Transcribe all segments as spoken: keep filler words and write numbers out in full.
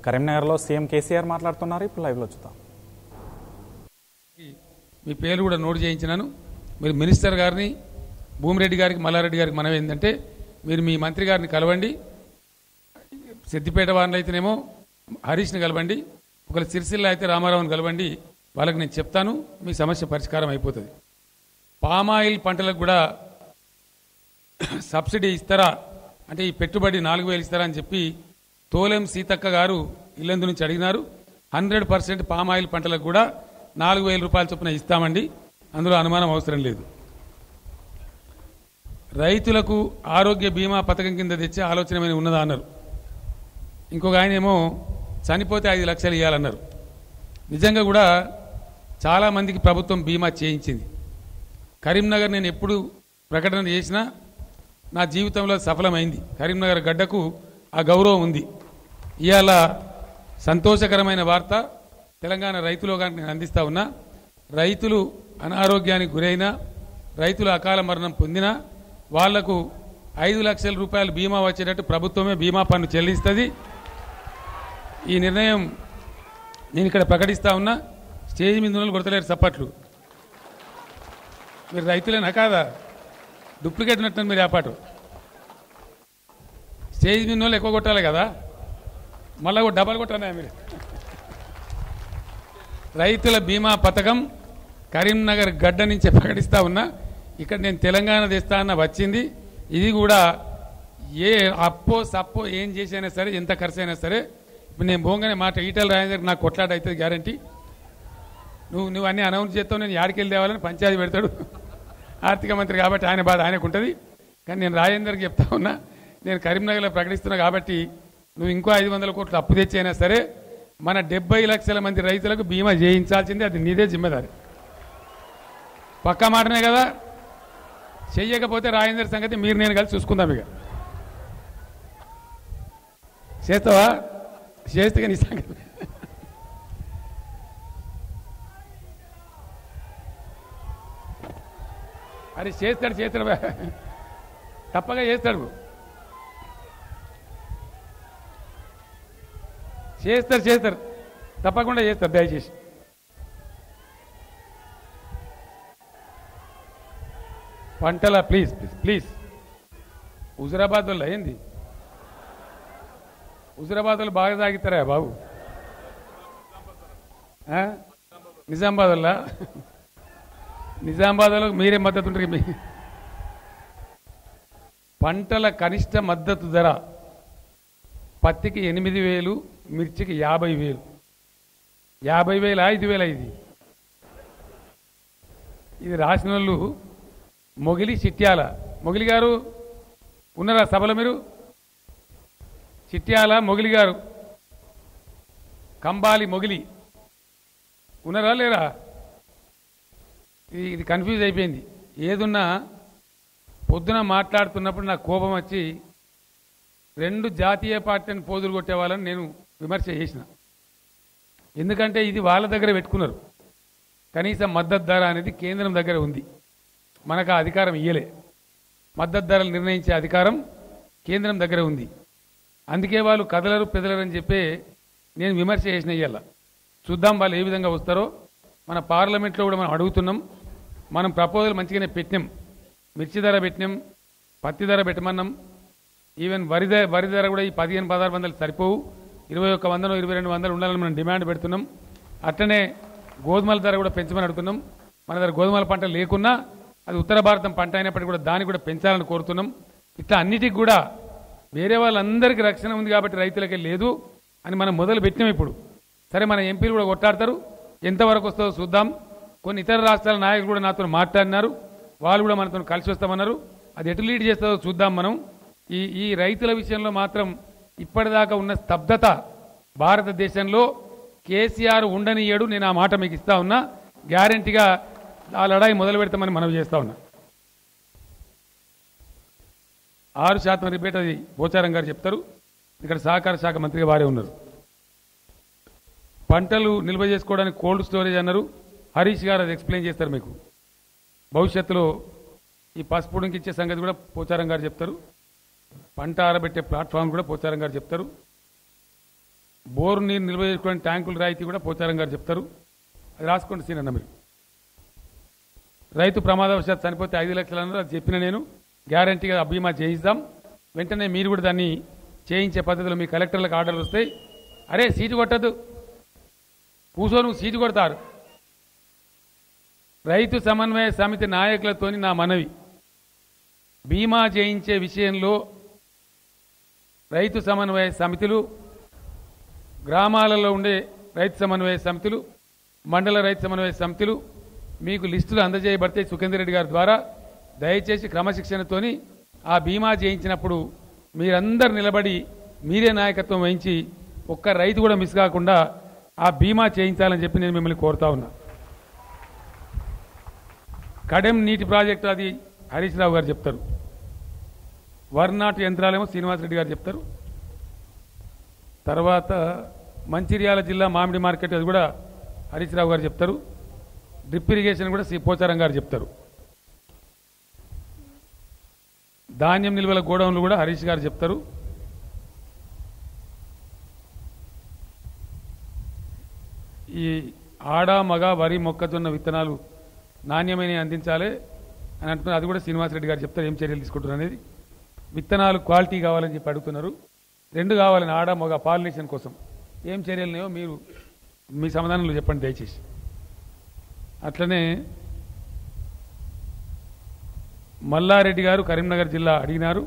కరీంనగర్లో సీఎం కేసీఆర్ మాట్లాడుతున్నారు. ఇప్పుడు లైవ్లో చూద్దాం. మీ పేరు కూడా నోట్ చేయించినాను. మీరు మినిస్టర్ గారిని, భూమిరెడ్డి గారికి, మల్లారెడ్డి గారికి మనం ఏంటంటే మీరు మీ మంత్రి గారిని కలవండి. సిద్దిపేట వారిని అయితేనేమో హరీష్ని కలవండి, ఒకవేళ సిరిసిల్ల అయితే రామారావుని కలవండి. వాళ్ళకి నేను చెప్తాను, మీ సమస్య పరిష్కారం అయిపోతుంది. పామాయిల్ పంటలకు కూడా సబ్సిడీ ఇస్తారా అంటే ఈ పెట్టుబడి నాలుగు వేలు ఇస్తారా అని చెప్పి తోలెం సీతక్క గారు ఇల్లందు నుంచి అడిగినారు. హండ్రెడ్ పర్సెంట్ పామాయిల్ పంటలకు కూడా నాలుగు వేల రూపాయల చొప్పున ఇస్తామండి, అందులో అనుమానం అవసరం లేదు. రైతులకు ఆరోగ్య బీమా పథకం కింద తెచ్చే ఆలోచన ఏమైనా ఉన్నదా అన్నారు. ఇంకొక ఆయన ఏమో చనిపోతే ఐదు లక్షలు ఇవ్వాలన్నారు. నిజంగా కూడా చాలామందికి ప్రభుత్వం బీమా చేయించింది. కరీంనగర్ నేను ఎప్పుడు ప్రకటన చేసినా నా జీవితంలో సఫలమైంది. కరీంనగర్ గడ్డకు ఆ గౌరవం ఉంది. ఇవాళ సంతోషకరమైన వార్త తెలంగాణ రైతులోగానికి నేను అందిస్తా ఉన్నా. రైతులు అనారోగ్యానికి గురైనా, రైతులు అకాల మరణం పొందినా వాళ్లకు ఐదు లక్షల రూపాయలు బీమా వచ్చేటట్టు ప్రభుత్వమే బీమా పన్ను చెల్లిస్తుంది. ఈ నిర్ణయం నేను ఇక్కడ ప్రకటిస్తా ఉన్నా. స్టేజ్ మీద ఉన్న కొడతలేరు చప్పట్లు. మీరు రైతులేనా కాదా? డూప్లికేట్ ఉన్నట్టు మీరు ఆపాటు. స్టేజ్ మీద వాళ్ళు ఎక్కువ కొట్టాలి కదా, మళ్ళా డబల్ కొట్టాలి మీరు. రైతుల బీమా పథకం కరీంనగర్ గడ్డ నుంచి ప్రకటిస్తా ఉన్నా. ఇక్కడ నేను తెలంగాణ తెస్తా అన్న వచ్చింది. ఇది కూడా ఏ అప్పో సప్పో ఏం చేసైనా సరే, ఎంత ఖర్చు అయినా సరే, ఇప్పుడు నేను పోగానే మాట ఈటల రాజేందర్ నాకు కొట్లాట అవుతుంది గ్యారంటీ. నువ్వు నువ్వు అన్నీ అనౌన్స్ చేస్తావు, నేను యాడికెళ్ళి తేవాలని పంచాయతీ పెడతాడు ఆర్థిక మంత్రి కాబట్టి ఆయన బాధ ఆయనకు ఉంటుంది. కానీ నేను రాజేందర్కి చెప్తా ఉన్నా, నేను కరీంనగర్లో ప్రకటిస్తున్నా కాబట్టి నువ్వు ఇంకో ఐదు వందల కోట్లు అప్పు తెచ్చైనా సరే మన డెబ్బై లక్షల మంది రైతులకు బీమా చేయించాల్సిందే, అది నీదే జిమ్మేదారి. పక్కా మాటనే కదా. చెయ్యకపోతే రాజేందర్ సంగతి మీరు నేను కలిసి చూసుకుందాం. ఇక చేస్తావా? చేస్తే నీ సంగతి. అరే చేస్తాడు చేస్తాడు తప్పగా చేస్తాడు చేస్తారు చేస్తారు తప్పకుండా చేస్తారు. దయచేసి పంటల ప్లీజ్ ప్లీజ్ ప్లీజ్ హుజురాబాద్ వాళ్ళు అయింది. హుజురాబాద్ వాళ్ళు బాగా తాగిస్తారా బాబు? నిజామాబాద్ వల్ల నిజామాబాద్ వాళ్ళకు మీరే మద్దతు ఉంటుంది. మీ పంటల కనిష్ట మద్దతు ధర పత్తికి ఎనిమిది వేలు, మిర్చికి యాభై వేలు. యాభై వేల ఐదు వేల ఇది ఇది రాసిన వాళ్ళు మొగిలి చిట్యాల. మొగిలి గారు ఉన్నారా సభలో? మీరు చిట్యాల మొగిలి గారు, కంబాలి మొగిలి ఉన్నారా లేరా? ఇది కన్ఫ్యూజ్ అయిపోయింది. ఏదున్నా పొద్దున మాట్లాడుతున్నప్పుడు నాకు కోపం వచ్చి రెండు జాతీయ పార్టీని పోదులు కొట్టే వాళ్ళని నేను విమర్శ చేసిన. ఎందుకంటే ఇది వాళ్ళ దగ్గర పెట్టుకున్నారు. కనీసం మద్దతు ధర అనేది కేంద్రం దగ్గర ఉంది, మనకు ఆ అధికారం ఇయ్యలే. మద్దతు ధరలు నిర్ణయించే అధికారం కేంద్రం దగ్గర ఉంది. అందుకే వాళ్ళు కదలరు పెదలరు అని చెప్పి నేను విమర్శ చేసిన. ఇయ్యాల చూద్దాం వాళ్ళు ఏ విధంగా వస్తారో. మన పార్లమెంట్లో కూడా మనం అడుగుతున్నాం. మనం ప్రపోజల్ మంచిగానే పెట్టినాం. మిర్చి ధర పెట్టినాం, పత్తి ధర పెట్టమన్నాం. ఈవెన్ వరి ధర వరి ధర కూడా ఈ పదిహేను పదహారు వందలు సరిపోవు, ఇరవై ఒక్క వందలు ఇరవై రెండు వందలు ఉండాలని మనం డిమాండ్ పెడుతున్నాం. అట్లనే గోధుమల ధర కూడా పెంచమని అడుగుతున్నాం. మన దగ్గర గోధుమల పంట లేకున్నా అది ఉత్తర భారతం పంట అయినప్పటికీ కూడా దాన్ని కూడా పెంచాలని కోరుతున్నాం. ఇట్లా అన్నిటికి కూడా వేరే వాళ్ళందరికీ రక్షణ ఉంది కాబట్టి రైతులకే లేదు అని మనం మొదలు పెట్టినాం. ఇప్పుడు సరే మన ఎంపీలు కూడా కొట్లాడతారు, ఎంతవరకు వస్తుందో చూద్దాం. కొన్ని ఇతర రాష్ట్రాల నాయకులు కూడా నాతో మాట్లాడినారు, వాళ్ళు కూడా మనతో కలిసి వస్తామన్నారు. అది ఎటు లీడ్ చేస్తుందో చూద్దాం. మనం ఈ ఈ రైతుల విషయంలో మాత్రం ఇప్పటిదాకా ఉన్న స్తబ్దత భారతదేశంలో కేసీఆర్ ఉండనియడు. నేను ఆ మాట మీకు ఇస్తా ఉన్నా. గ్యారంటీగా ఆ లడాయి మొదలు పెడతామని మనం చేస్తా ఉన్నా. ఆరు శాతం రిబేట్ అది పోచారం గారు చెప్తారు. ఇక్కడ సహకార శాఖ మంత్రిగా వారే ఉన్నారు. పంటలు నిల్వ చేసుకోవడానికి కోల్డ్ స్టోరేజ్ అన్నారు. హరీష్ గారు అది ఎక్స్ప్లెయిన్ చేస్తారు మీకు. భవిష్యత్తులో ఈ పసుపుడికి ఇచ్చే సంగతి కూడా పోచారం గారు చెప్తారు. పంట ఆరబెట్టే ప్లాట్ఫామ్ కూడా పోచారం గారు చెప్తారు. బోరు నీరు నిల్వ చేసుకునే ట్యాంకులు రాయితీ కూడా పోచారం గారు చెప్తారు. అది రాసుకోండి సీనన్న మీరు. రైతు ప్రమాదవశాత్తు చనిపోతే ఐదు లక్షలు అన్నారు, అది చెప్పిన నేను గ్యారంటీగా బీమా చేయిస్తాం. వెంటనే మీరు కూడా దాన్ని చేయించే పద్ధతిలో మీ కలెక్టర్లకు ఆర్డర్లు వస్తాయి. అరే సీటు కొట్టద్దు, కూర్చో నువ్వు సీటు కొడతారు. రైతు సమన్వయ సమితి నాయకులతోని నా మనవి, బీమా చేయించే విషయంలో రైతు సమన్వయ సమితులు, గ్రామాలలో ఉండే రైతు సమన్వయ సమితులు, మండల రైతు సమన్వయ సమితులు మీకు లిస్టులు అందజేయబడితే సుఖేందర్ రెడ్డి గారి ద్వారా దయచేసి క్రమశిక్షణతోని ఆ బీమా చేయించినప్పుడు మీరందరు నిలబడి మీరే నాయకత్వం వహించి ఒక్క రైతు కూడా మిస్ కాకుండా ఆ బీమా చేయించాలని చెప్పి నేను మిమ్మల్ని కోరుతా ఉన్నా. కడెం నీటి ప్రాజెక్టు అది హరీష్ రావు గారు చెప్తారు, వర్నాటు యంత్రాలేమో శ్రీనివాసరెడ్డి గారు చెప్తారు. తర్వాత మంచిర్యాల జిల్లా మామిడి మార్కెట్ అది కూడా హరీష్ రావు గారు చెప్తారు. డ్రిప్ ఇరిగేషన్ కూడా శ్రీ పోచారం గారు చెప్తారు. ధాన్యం నిల్వల గోడౌన్లు కూడా హరీష్ గారు చెప్తారు. ఈ ఆడ మగ వరి మొక్కజొన్న విత్తనాలు నాణ్యమైన అందించాలి అని అంటున్నారు, అది కూడా శ్రీనివాసరెడ్డి గారు చెప్తారు ఏం చర్యలు తీసుకుంటున్నారు అనేది. విత్తనాలు క్వాలిటీ కావాలని చెప్పి అడుగుతున్నారు, రెండు కావాలని ఆడ మగ పాలినేషన్ కోసం ఏం చర్యలు ఉన్నాయో మీరు మీ సమాధానంలో చెప్పండి దయచేసి. అట్లనే మల్లారెడ్డి గారు కరీంనగర్ జిల్లా అడిగినారు,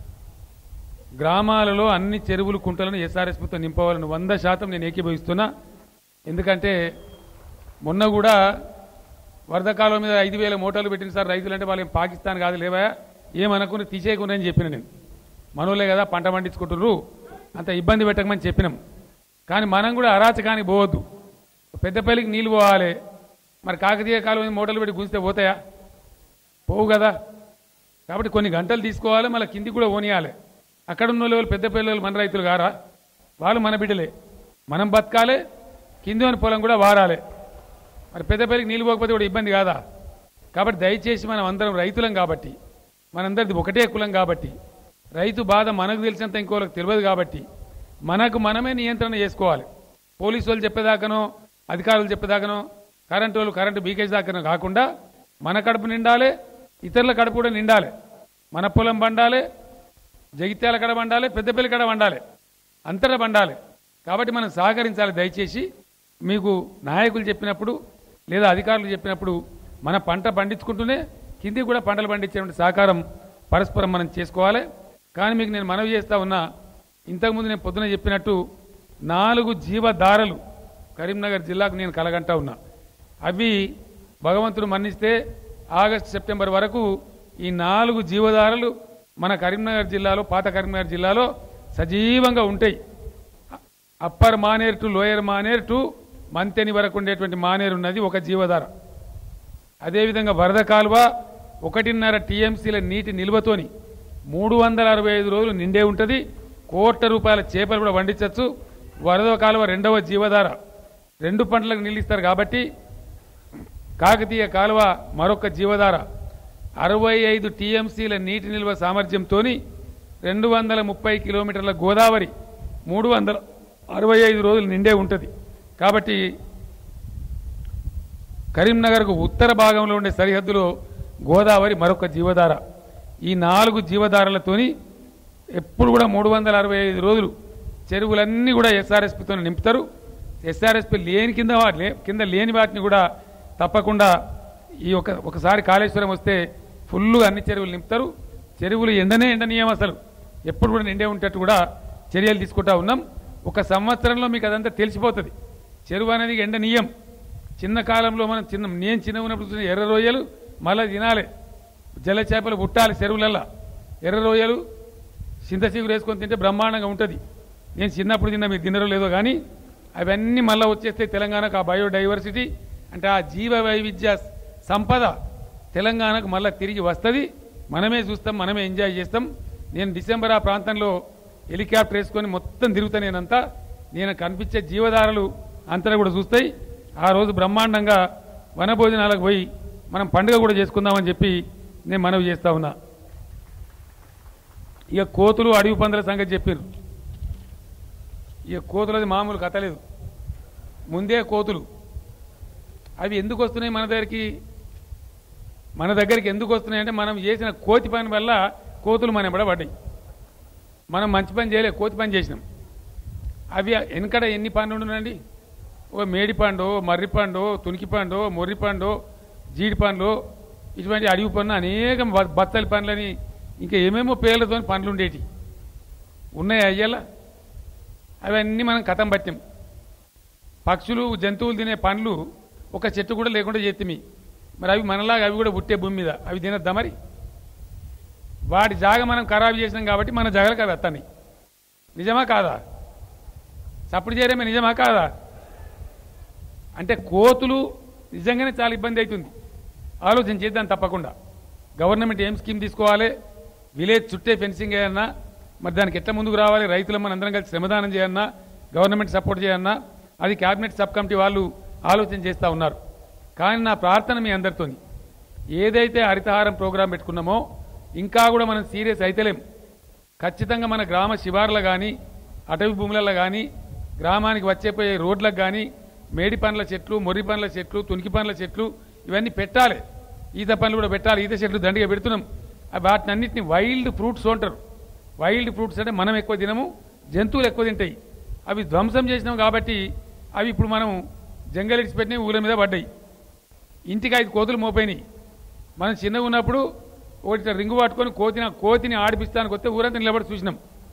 గ్రామాలలో అన్ని చెరువులు కుంటలను ఎస్ఆర్ఎస్పితో నింపవాలని వంద శాతం నేను ఏకీభవిస్తున్నా. ఎందుకంటే మొన్న కూడా వరదకాలం మీద ఐదు వేల మోటార్లు పెట్టిన సార్ రైతులు అంటే వాళ్ళు పాకిస్తాన్ కాదు లేవా ఏమనుకుని తీసేయకున్నాయని చెప్పిన నేను. మనోలే కదా పంట పండించుకుంటుర్రు, అంత ఇబ్బంది పెట్టకమని చెప్పినాం. కానీ మనం కూడా అరాచకానికి పోవద్దు, పెద్దపల్లికి నీళ్ళు పోవాలి. మరి కాకతీయ కాలం మోటార్లు పెట్టి గుంజితే పోతాయా? పోవు కదా. కాబట్టి కొన్ని గంటలు తీసుకోవాలి, మళ్ళీ కిందికి కూడా పోనీయాలి. అక్కడ ఉన్న వాళ్ళు పెద్ద పిల్లలు మన రైతులు గారా, వాళ్ళు మన బిడ్డలే. మనం బతకాలి, కింది అని పొలం కూడా వారాలి. మరి పెద్దపల్లికి నీళ్ళు పోకపోతే కూడా ఇబ్బంది కాదా? కాబట్టి దయచేసి మనం అందరం రైతులం కాబట్టి, మనందరిది ఒకటే కులం కాబట్టి, రైతు బాధ మనకు తెలిసినంత ఇంకోళ్ళకి తెలియదు కాబట్టి మనకు మనమే నియంత్రణ చేసుకోవాలి. పోలీసు వాళ్ళు చెప్పేదాకనో అధికారులు చెప్పేదాకనో కరెంటు వాళ్ళు కరెంటు బీకేజ్ దాకనో కాకుండా మన కడుపు నిండాలి, ఇతరుల కడుపు కూడా నిండాలి. మన పొలం పండాలి, జగిత్యాల కడ పండాలి, పెద్దపల్లి కడ పండాలి, అంతటా పండాలి. కాబట్టి మనం సహకరించాలి. దయచేసి మీకు నాయకులు చెప్పినప్పుడు లేదా అధికారులు చెప్పినప్పుడు మన పంట పండించుకుంటూనే కిందికి కూడా పంటలు పండించేటువంటి సహకారం పరస్పరం మనం చేసుకోవాలి. కానీ మీకు నేను మనవి చేస్తా ఉన్నా, ఇంతకుముందు నేను పొద్దున చెప్పినట్టు నాలుగు జీవధారలు కరీంనగర్ జిల్లాకు నేను కలగంటా ఉన్నా. అవి భగవంతుడు మన్నిస్తే ఆగస్టు సెప్టెంబర్ వరకు ఈ నాలుగు జీవధారలు మన కరీంనగర్ జిల్లాలో, పాత కరీంనగర్ జిల్లాలో సజీవంగా ఉంటాయి. Upper Maner to lower Maner to Manthani వరకు ఉండేటువంటి మానేరు ఉన్నది ఒక జీవధార. అదేవిధంగా వరద కాలువ ఒకటిన్నర టీఎంసీల నీటి నిల్వతోని మూడు వందల అరవై ఐదు రోజులు నిండే ఉంటుంది. కోట్ల రూపాయల చేపలు కూడా పండించవచ్చు. వరద కాలువ రెండవ జీవధార, రెండు పంటలకు నిలిస్తారు కాబట్టి. కాకతీయ కాలువ మరొక జీవధార, అరవై ఐదు టీఎంసీల నీటి నిల్వ సామర్థ్యంతో రెండు వందల ముప్పై కిలోమీటర్ల గోదావరి మూడు వందల అరవై ఐదు రోజులు నిండే ఉంటుంది. కాబట్టి కరీంనగర్కు ఉత్తర భాగంలో ఉండే సరిహద్దులో గోదావరి మరొక జీవధార. ఈ నాలుగు జీవధారలతోని ఎప్పుడు కూడా మూడు వందల అరవై ఐదు రోజులు చెరువులన్నీ కూడా ఎస్ఆర్ఎస్పితో నింపుతారు. ఎస్ఆర్ఎస్పి లేని కింద కింద లేని వాటిని కూడా తప్పకుండా ఈ ఒక ఒకసారి కాళేశ్వరం వస్తే ఫుల్గా అన్ని చెరువులు నింపుతారు. చెరువులు ఎండనే ఎండనీయం, అసలు ఎప్పుడు కూడా నిండే ఉండేట్టు కూడా చర్యలు తీసుకుంటా ఉన్నాం. ఒక సంవత్సరంలో మీకు అదంతా తెలిసిపోతుంది. చెరువు అనేది ఎండనీయం. చిన్న కాలంలో మనం చిన్న నేను చిన్న ఉన్నప్పుడు ఎర్ర రొయ్యలు మళ్ళీ తినాలి, జల చేపలు పుట్టాలి చెరువులల్లా. ఎర్ర రొయ్యలు చింతసీగురు వేసుకొని తింటే బ్రహ్మాండంగా ఉంటుంది. నేను చిన్నప్పుడు తిన్నా, మీరు తినరో లేదో కానీ అవన్నీ మళ్ళీ వచ్చేస్తే తెలంగాణకు ఆ బయోడైవర్సిటీ అంటే ఆ జీవ వైవిధ్య సంపద తెలంగాణకు మళ్ళీ తిరిగి వస్తుంది. మనమే చూస్తాం, మనమే ఎంజాయ్ చేస్తాం. నేను డిసెంబర్ ఆ ప్రాంతంలో హెలికాప్టర్ వేసుకొని మొత్తం తిరుగుతా. నేనంతా నేను కనిపించే జీవధారలు అంతటా కూడా చూస్తాయి. ఆ రోజు బ్రహ్మాండంగా వనభోజనాలకు పోయి మనం పండుగ కూడా చేసుకుందామని చెప్పి నేను మనవి చేస్తా ఉన్నా. ఇక కోతులు అడవి పందుల సంగతి చెప్పారు. ఇక కోతులది మామూలు కథ లేదు, ముందే కోతులు. అవి ఎందుకు వస్తున్నాయి మన దగ్గరికి మన దగ్గరికి ఎందుకు వస్తున్నాయి అంటే మనం చేసిన కోతి పని వల్ల కోతులు మన వెంబడ పడ్డాయి. మనం మంచి పని చేయలే, కోతి పని చేసినాం. అవి వెనకడ ఎన్ని పండ్లు ఉండునండి, ఓ మేడి పండు, మర్రి పండు, తునికి పండు, మొర్రి పండు, జీడి పండ్లు, ఇటువంటి అడవి పన్ను అనేక బత్తలి పండ్లని ఇంకా ఏమేమో పేర్లతో పండ్లు ఉండేటి ఉన్నాయి అయ్యేలా. అవన్నీ మనం కథం పట్టాం. పక్షులు జంతువులు తినే పండ్లు ఒక చెట్టు కూడా లేకుండా చేతిమి. మరి అవి మనలాగా అవి కూడా పుట్టే భూమి మీద అవి తినద్దా? మరి వాటి జాగ మనం ఖరాబు చేసినాం కాబట్టి మన జాగలకు అవి వస్తాయి. నిజమా కాదా? చప్పుడు చేయడమే నిజమా కాదా? అంటే కోతులు నిజంగానే చాలా ఇబ్బంది అవుతుంది. ఆలోచన చేద్దాం తప్పకుండా. గవర్నమెంట్ ఏం స్కీమ్ తీసుకోవాలి, విలేజ్ చుట్టే ఫెన్సింగ్ చేయన్నా, మరి దానికి ఎట్లా ముందుకు రావాలి, రైతులు మన అందరం కలిసి శ్రమదానం చేయన్నా, గవర్నమెంట్ సపోర్ట్ చేయన్నా, అది క్యాబినెట్ సబ్ కమిటీ వాళ్ళు ఆలోచన చేస్తూ ఉన్నారు. కానీ నా ప్రార్థన మీ అందరితో, ఏదైతే హరితహారం ప్రోగ్రాం పెట్టుకున్నామో ఇంకా కూడా మనం సీరియస్ అయితలేం. ఖచ్చితంగా మన గ్రామ శివార్లు కానీ, అటవీ భూములలో కానీ, గ్రామానికి వచ్చేపోయే రోడ్లకు కానీ మేడి పండ్ల చెట్లు, మొర్రి పండ్ల చెట్లు, తునికి పండ్ల చెట్లు ఇవన్నీ పెట్టాలి. ఈత పండ్లు కూడా పెట్టాలి. ఈత చెట్లు దండిగా పెడుతున్నాం. వాటిని అన్నింటినీ వైల్డ్ ఫ్రూట్స్ అంటారు. వైల్డ్ ఫ్రూట్స్ అంటే మనం ఎక్కువ తినము, జంతువులు ఎక్కువ తింటాయి. అవి ధ్వంసం చేసినాం కాబట్టి అవి ఇప్పుడు మనం జంగల్ ఇడిచి పెట్టినవి ఊళ్ళ మీద పడ్డాయి. ఇంటికి ఐదు కోతులు మోపోయినాయి. మనం చిన్నగా ఉన్నప్పుడు ఒకటి రింగు పట్టుకొని కోతిని కోతిని ఆడిపిస్తానికి వస్తే ఊరంతా నిలబడి చూసినాం.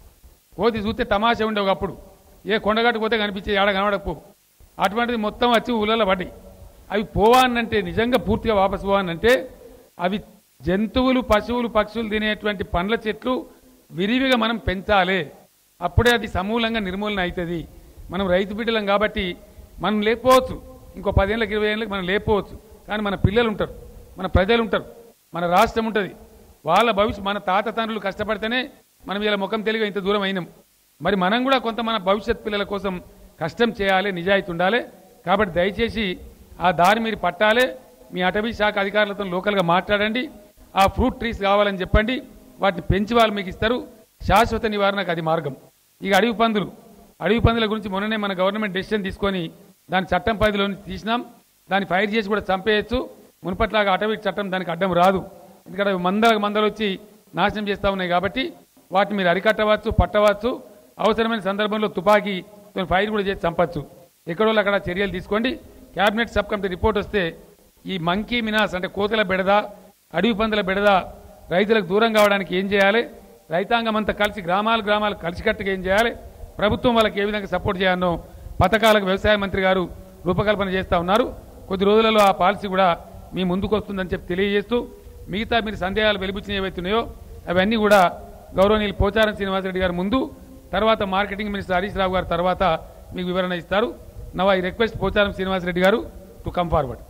కోతి చూస్తే తమాషా ఉండే ఒకప్పుడు, ఏ కొండగట్టు పోతే కనిపించే, ఆడ కనబడకపో. అటువంటిది మొత్తం వచ్చి ఊళ్ళలో పడ్డాయి. అవి పోవానంటే, నిజంగా పూర్తిగా వాపసు పోవానంటే అవి జంతువులు, పశువులు, పక్షులు తినేటువంటి పండ్ల చెట్లు విరివిగా మనం పెంచాలి. అప్పుడే అది సమూలంగా నిర్మూలన అవుతుంది. మనం రైతు బిడ్డలం కాబట్టి మనం లేకపోవచ్చు, ఇంకో పదేళ్ళకి ఇరవై ఏళ్ళకి మనం లేకపోవచ్చు. కానీ మన పిల్లలు ఉంటారు, మన ప్రజలు ఉంటారు, మన రాష్ట్రం ఉంటుంది. వాళ్ళ భవిష్యత్, మన తాత తండ్రులు కష్టపడితేనే మనం ఇలా ముఖం తెలివిగా ఇంత దూరం అయినాం. మరి మనం కూడా కొంత మన భవిష్యత్ పిల్లల కోసం కష్టం చేయాలి, నిజాయితీ ఉండాలి. కాబట్టి దయచేసి ఆ దారి మీరు పట్టాలి. మీ అటవీ శాఖ అధికారులతో లోకల్గా మాట్లాడండి. ఆ ఫ్రూట్ ట్రీస్ కావాలని చెప్పండి, వాటిని పెంచి వాళ్ళు మీకు ఇస్తారు. శాశ్వత నివారణకు అది మార్గం. ఇక అడవి పందులు, అడవి పందుల గురించి మొన్ననే మన గవర్నమెంట్ డెసిషన్ తీసుకొని దాని చట్టం పరిధిలో తీసినాం. దాన్ని ఫైర్ చేసి కూడా చంపేయచ్చు. మునుపట్లాగా అటవీ చట్టం దానికి అడ్డం రాదు. ఎందుకంటే అవి మందలకు మందలు వచ్చి నాశనం చేస్తూ ఉన్నాయి కాబట్టి వాటిని మీరు అరికట్టవచ్చు, పట్టవచ్చు. అవసరమైన సందర్భంలో తుపాకీ ఫైర్ కూడా చేసి చంపచ్చు. ఎక్కడో అక్కడ చర్యలు తీసుకోండి. క్యాబినెట్ సబ్ కమిటీ రిపోర్ట్ వస్తే ఈ మంకీ మినాస్ అంటే కోతుల బెడద, అడవి పందుల బెడద రైతులకు దూరం కావడానికి ఏం చేయాలి, రైతాంగం అంతా కలిసి గ్రామాలు గ్రామాలు కలిసికట్టుగా ఏం చేయాలి, ప్రభుత్వం వాళ్ళకి ఏ విధంగా సపోర్ట్ చేయాలనో పథకాలకు వ్యవసాయ మంత్రి గారు రూపకల్పన చేస్తూ ఉన్నారు. కొద్ది రోజులలో ఆ పాలసీ కూడా మీ ముందుకు వస్తుందని చెప్పి తెలియజేస్తూ, మిగతా మీరు సందేహాలు వెలిబుచ్చినవి ఏవైతున్నాయో అవన్నీ కూడా గౌరవనీయులు పోచారం శ్రీనివాసరెడ్డి గారు ముందు, తర్వాత మార్కెటింగ్ మినిస్టర్ హరీష్ రావు గారు తర్వాత మీకు వివరణ ఇస్తారు. Now I request Pocharam Srinivasa Reddy గారు టు కమ్ ఫార్వర్డ్.